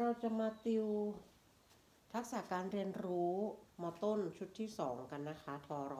เราจะมาติวทักษะการเรียนรู้ม.ต้นชุดที่2กันนะคะทร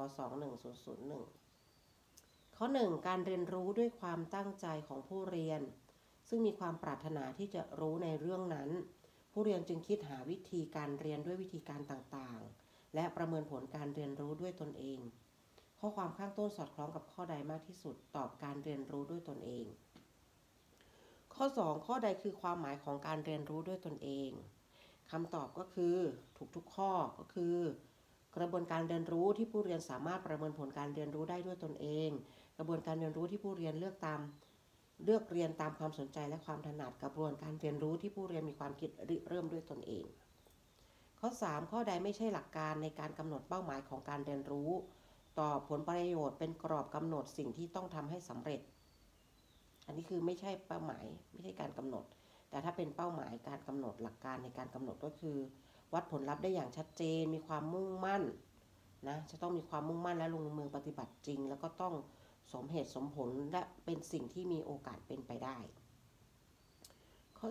21001ข้อ1การเรียนรู้ด้วยความตั้งใจของผู้เรียนซึ่งมีความปรารถนาที่จะรู้ในเรื่องนั้นผู้เรียนจึงคิดหาวิธีการเรียนด้วยวิธีการต่างๆและประเมินผลการเรียนรู้ด้วยตนเองข้อความข้างต้นสอดคล้องกับข้อใดมากที่สุดตอบการเรียนรู้ด้วยตนเองข้อ2ข้อใดคือความหมายของการเรียนรู้ด้วยตนเองคำตอบก็คือถูกทุกข้อก็คือกระบวนการเรียนรู้ที่ผู้เรียนสามารถประเมินผลการเรียนรู้ได้ด้วยตนเองกระบวนการเรียนรู้ที่ผู้เรียนเลือกเรียนตามความสนใจและความถนัดกระบวนการเรียนรู้ที่ผู้เรียนมีความคิดริเริ่มด้วยตนเองข้อ3ข้อใดไม่ใช่หลักการในการกำหนดเป้าหมายของการเรียนรู้ตอบผลประโยชน์เป็นกรอบกำหนดสิ่งที่ต้องทำให้สำเร็จอันนี้คือไม่ใช่เป้าหมายไม่ใช่การกำหนดแต่ถ้าเป็นเป้าหมายการกำหนดหลักการในการกำหนดก็คือวัดผลลัพธ์ได้อย่างชัดเจนมีความมุ่งมั่นนะจะต้องมีความมุ่งมั่นและลงมือปฏิบัติจริงแล้วก็ต้องสมเหตุสมผลและเป็นสิ่งที่มีโอกาสเป็นไปได้ข้อ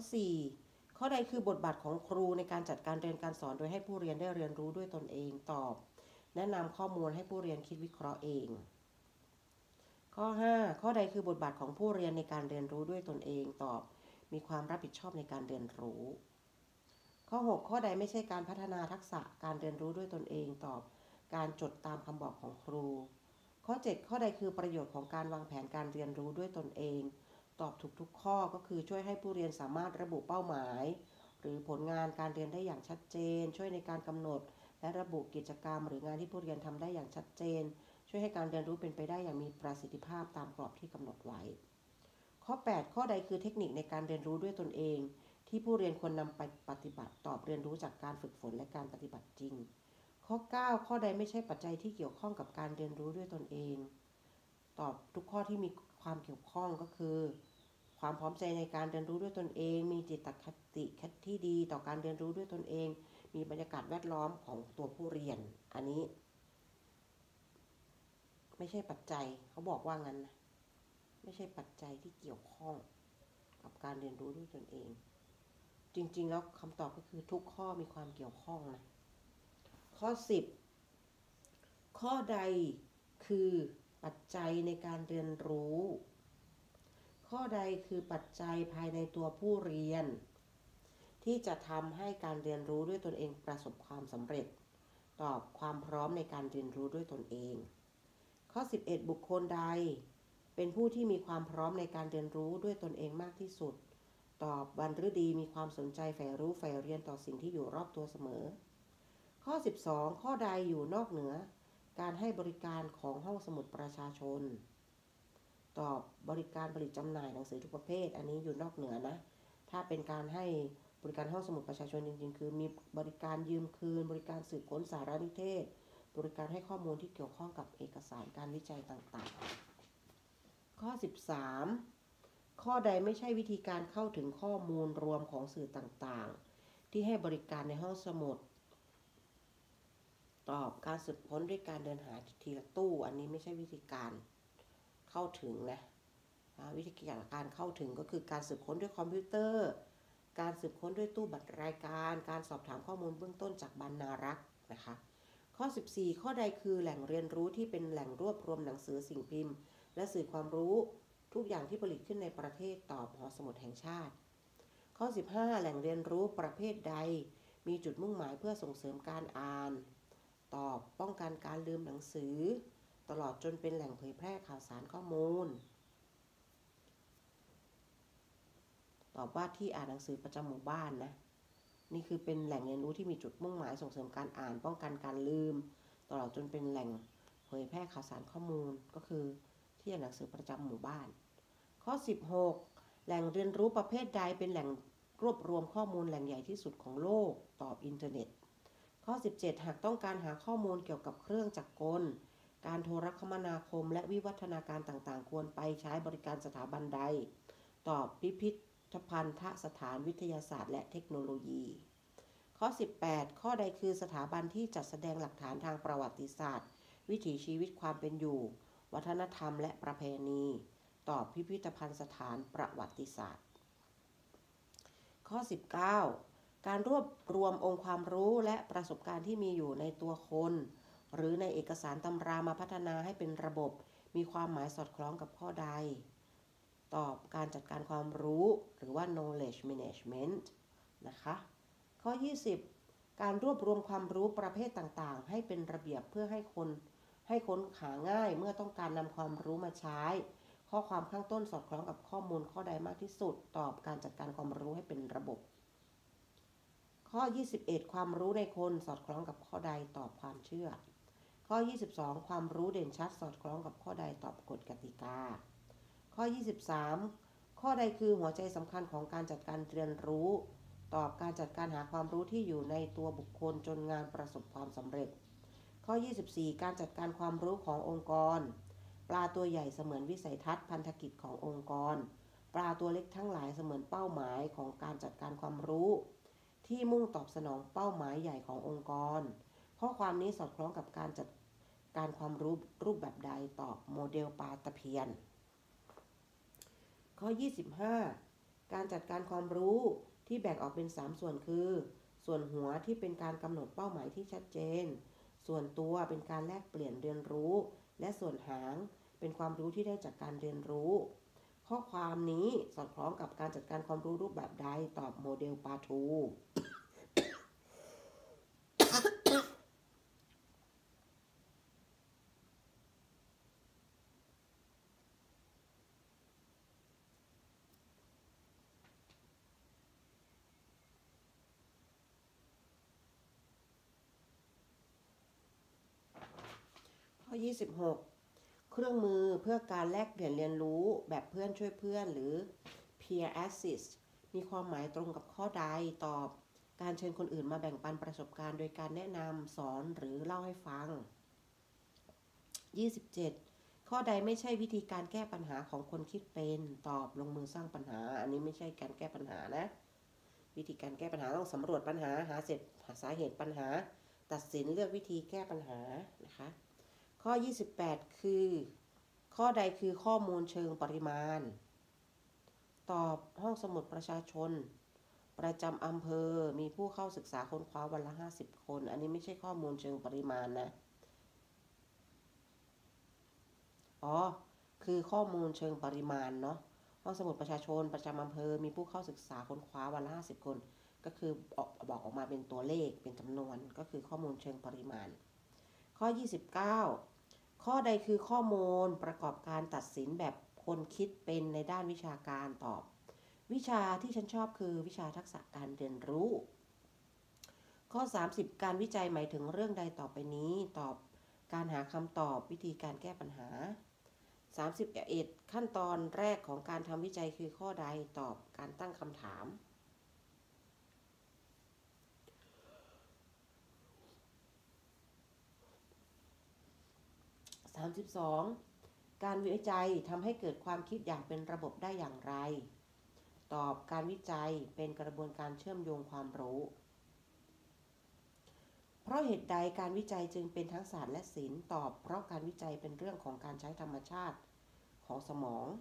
4ข้อใดคือบทบาทของครูในการจัดการเรียนการสอนโดยให้ผู้เรียนได้เรียนรู้ด้วยตนเองตอบแนะนำข้อมูลให้ผู้เรียนคิดวิเคราะห์เองข้อ5ข้อใดคือบทบาทของผู้เรียนในการเรียนรู้ด้วยตนเองตอบมีความรับผิดชอบในการเรียนรู้ข้อ6ข้อใดไม่ใช่การพัฒนาทักษะการเรียนรู้ด้วยตนเองตอบการจดตามคำบอกของครูข้อ7ข้อใดคือประโยชน์ของการวางแผนการเรียนรู้ด้วยตนเองตอบถูกทุกข้อก็คือช่วยให้ผู้เรียนสามารถระบุเป้าหมายหรือผลงานการเรียนได้อย่างชัดเจนช่วยในการกำหนดและระบุกิจกรรมหรืองานที่ผู้เรียนทำได้อย่างชัดเจนช่วยให้การเรียนรู้เป็นไปได้อย่างมีประสิทธิภาพตามกรอบที่กำหนดไว้ข้อ8ข้อใดคือเทคนิคในการเรียนรู้ด้วยตนเองที่ผู้เรียนควรนำไปปฏิบัติตอบเรียนรู้จากการฝึกฝนและการปฏิบัติจริงข้อ9ข้อใดไม่ใช่ปัจจัยที่เกี่ยวข้องกับการเรียนรู้ด้วยตนเองตอบทุกข้อที่มีความเกี่ยวข้องก็คือความพร้อมใจในการเรียนรู้ด้วยตนเองมีจิตคติที่ดีต่อการเรียนรู้ด้วยตนเองมีบรรยากาศแวดล้อมของตัวผู้เรียนอันนี้ไม่ใช่ปัจจัยเขาบอกว่างั้นนะไม่ใช่ปัจจัยที่เกี่ยวข้องกับการเรียนรู้ด้วยตนเองจริงๆแล้วคำตอบก็คือทุกข้อมีความเกี่ยวข้องนะข้อ10ข้อใดคือปัจจัยในการเรียนรู้ข้อใดคือปัจจัยภายในตัวผู้เรียนที่จะทำให้การเรียนรู้ด้วยตนเองประสบความสำเร็จตอบความพร้อมในการเรียนรู้ด้วยตนเองข้อ11บุคคลใดเป็นผู้ที่มีความพร้อมในการเรียนรู้ด้วยตนเองมากที่สุดตอบวรรณฤดีมีความสนใจใฝ่รู้ใฝ่เรียนต่อสิ่งที่อยู่รอบตัวเสมอข้อ12ข้อใดอยู่นอกเหนือการให้บริการของห้องสมุดประชาชนตอบบริการผลิตจำหน่ายหนังสือทุกประเภทอันนี้อยู่นอกเหนือนะถ้าเป็นการให้บริการห้องสมุดประชาชนจริงๆคือมีบริการยืมคืนบริการสืบค้นสารนิเทศบริการให้ข้อมูลที่เกี่ยวข้องกับเอกสารการวิจัยต่างๆข้อ13ข้อใดไม่ใช่วิธีการเข้าถึงข้อมูลรวมของสื่อต่างๆที่ให้บริการในห้องสมุดตอบการสืบค้นด้วยการเดินหาทีละตู้อันนี้ไม่ใช่วิธีการเข้าถึงนะวิธีการเข้าถึงก็คือการสืบค้นด้วยคอมพิวเตอร์การสืบค้นด้วยตู้บัตรรายการการสอบถามข้อมูลเบื้องต้นจากบรรณารักษ์นะคะข้อ14ข้อใดคือแหล่งเรียนรู้ที่เป็นแหล่งรวบรวมหนังสือสิ่งพิมพ์และสื่อความรู้ทุกอย่างที่ผลิตขึ้นในประเทศตอบหอสมุดแห่งชาติข้อ15แหล่งเรียนรู้ประเภทใดมีจุดมุ่งหมายเพื่อส่งเสริมการอ่านตอบป้องกันการลืมหนังสือตลอดจนเป็นแหล่งเผยแพร่ข่าวสารข้อมูลตอบว่าที่อ่านหนังสือประจำหมู่บ้านนะนี่คือเป็นแหล่งเรียนรู้ที่มีจุดมุ่งหมายส่งเสริมการอ่านป้องกันการลืมตลอดจนเป็นแหล่งเผยแพร่ข่าวสารข้อมูลก็คือที่อ่านหนังสือประจำหมู่บ้านข้อ16แหล่งเรียนรู้ประเภทใดเป็นแหล่งรวบรวมข้อมูลแหล่งใหญ่ที่สุดของโลกตอบอินเทอร์เน็ตข้อ17หากต้องการหาข้อมูลเกี่ยวกับเครื่องจักรกลการโทรคมนาคมและวิวัฒนาการต่างๆควรไปใช้บริการสถาบันใดตอบพิพิธภัณฑสถานวิทยาศาสตร์และเทคโนโลยีข้อ18ข้อใดคือสถาบันที่จัดแสดงหลักฐานทางประวัติศาสตร์วิถีชีวิตความเป็นอยู่วัฒนธรรมและประเพณีตอบพิพิธภัณฑ์สถานประวัติศาสตร์ข้อ19 การรวบรวมองค์ความรู้และประสบการณ์ที่มีอยู่ในตัวคนหรือในเอกสารตำรามาพัฒนาให้เป็นระบบมีความหมายสอดคล้องกับข้อใดตอบการจัดการความรู้หรือว่า knowledge management นะคะข้อ20การรวบรวมความรู้ประเภทต่างๆให้เป็นระเบียบเพื่อให้ค้นหาง่ายเมื่อต้องการนำความรู้มาใช้ข้อความข้างต้นสอดคล้องกับข้อมูลข้อใดมากที่สุดตอบการจัดการความรู้ให้เป็นระบบข้อ21ความรู้ในคนสอดคล้องกับข้อใดตอบความเชื่อข้อ22ความรู้เด่นชัดสอดคล้องกับข้อใดตอบกฎกติกาข้อ23ข้อใดคือหัวใจสำคัญของการจัดการเรียนรู้ตอบการจัดการหาความรู้ที่อยู่ในตัวบุคคลจนงานประสบความสำเร็จข้อ24การจัดการความรู้ขององค์กรปลาตัวใหญ่เสมือนวิสัยทัศน์พันธกิจขององค์กรปลาตัวเล็กทั้งหลายเสมือนเป้าหมายของการจัดการความรู้ที่มุ่งตอบสนองเป้าหมายใหญ่ขององค์กรข้อความนี้สอดคล้องกับการจัดการความรู้รูปแบบใดตอบโมเดลปลาตะเพียนข้อ25การจัดการความรู้ที่แบ่งออกเป็น3ส่วนคือส่วนหัวที่เป็นการกำหนดเป้าหมายที่ชัดเจนส่วนตัวเป็นการแลกเปลี่ยนเรียนรู้และส่วนหางเป็นความรู้ที่ได้จากการเรียนรู้ข้อความนี้สอดคล้องกับการจัดการความรู้รูปแบบใดตอบโมเดลปาทูข้อ26เครื่องมือเพื่อการแลกเปลี่ยนเรียนรู้แบบเพื่อนช่วยเพื่อนหรือ peer assist มีความหมายตรงกับข้อใดตอบการเชิญคนอื่นมาแบ่งปันประสบการณ์โดยการแนะนำสอนหรือเล่าให้ฟัง27ข้อใดไม่ใช่วิธีการแก้ปัญหาของคนคิดเป็นตอบลงมือสร้างปัญหาอันนี้ไม่ใช่การแก้ปัญหานะวิธีการแก้ปัญหาต้องสำรวจปัญหาหาสาเหตุปัญหาตัดสินเลือกวิธีแก้ปัญหานะคะข้อ28คือข้อใดคือข้อมูลเชิงปริมาณตอบห้องสมุดประชาชนประจำอำเภอมีผู้เข้าศึกษาค้นคว้าวันละ50คนอันนี้ไม่ใช่ข้อมูลเชิงปริมาณนะคือข้อมูลเชิงปริมาณเนาะห้องสมุดประชาชนประจำอำเภอมีผู้เข้าศึกษาค้นคว้าวันละ50คนก็คือบอกออกมาเป็นตัวเลขเป็นจำนวนก็คือข้อมูลเชิงปริมาณข้อ29ข้อใดคือข้อมูลประกอบการตัดสินแบบคนคิดเป็นในด้านวิชาการตอบวิชาที่ฉันชอบคือวิชาทักษะการเรียนรู้ข้อ30การวิจัยหมายถึงเรื่องใดต่อไปนี้ตอบการหาคำตอบวิธีการแก้ปัญหา31ขั้นตอนแรกของการทำวิจัยคือข้อใดตอบการตั้งคำถาม32การวิจัยทำให้เกิดความคิดอย่างเป็นระบบได้อย่างไรตอบการวิจัยเป็นกระบวนการเชื่อมโยงความรู้เพราะเหตุใดการวิจัยจึงเป็นทั้งศาสตร์และศิลป์ตอบเพราะการวิจัยเป็นเรื่องของการใช้ธรรมชาติของสมอง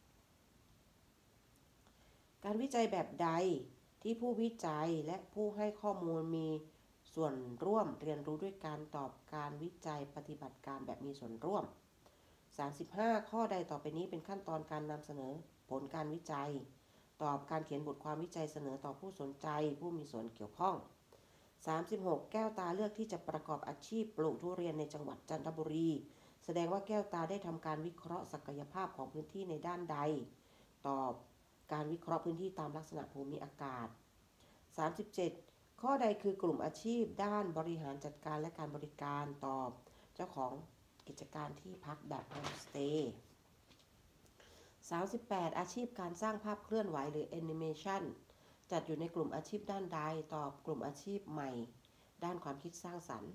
การวิจัยแบบใดที่ผู้วิจัยและผู้ให้ข้อมูลมีส่วนร่วมเรียนรู้ด้วยการตอบการวิจัยปฏิบัติการแบบมีส่วนร่วม35ข้อใดต่อไปนี้เป็นขั้นตอนการนำเสนอผลการวิจัยตอบการเขียนบทความวิจัยเสนอต่อผู้สนใจผู้มีส่วนเกี่ยวข้อง36แก้วตาเลือกที่จะประกอบอาชีพปลูกทุเรียนในจังหวัดจันทบุรีแสดงว่าแก้วตาได้ทำการวิเคราะห์ศักยภาพของพื้นที่ในด้านใดตอบการวิเคราะห์พื้นที่ตามลักษณะภูมิอากาศ37ข้อใดคือกลุ่มอาชีพด้านบริหารจัดการและการบริการตอบเจ้าของกิจการที่พักแบบโฮมสเตย์38อาชีพการสร้างภาพเคลื่อนไหวหรือแอนิเมชันจัดอยู่ในกลุ่มอาชีพด้านใดตอบกลุ่มอาชีพใหม่ด้านความคิดสร้างสรรค์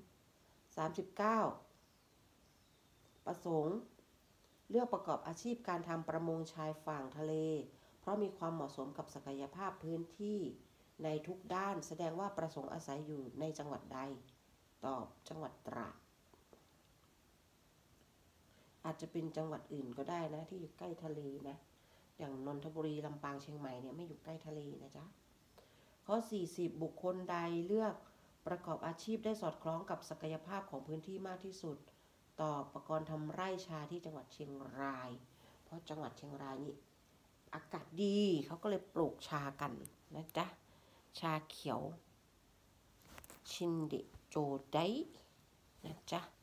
39ประสงค์เลือกประกอบอาชีพการทำประมงชายฝั่งทะเลเพราะมีความเหมาะสมกับศักยภาพพื้นที่ในทุกด้านแสดงว่าประสงค์อาศัยอยู่ในจังหวัดใดตอบจังหวัดตราดอาจจะเป็นจังหวัดอื่นก็ได้นะที่อยู่ใกล้ทะเลนะอย่างนนทบุรีลำปางเชียงใหม่เนี่ยไม่อยู่ใกล้ทะเลนะจ๊ะข้อ40บุคคลใดเลือกประกอบอาชีพได้สอดคล้องกับศักยภาพของพื้นที่มากที่สุดตอบประกรณ์ทำไร่ชาที่จังหวัดเชียงรายเพราะจังหวัดเชียงรายนี่อากาศดีเขาก็เลยปลูกชากันนะจ๊ะชาเขียวชินเดโจไดนะจ๊ะ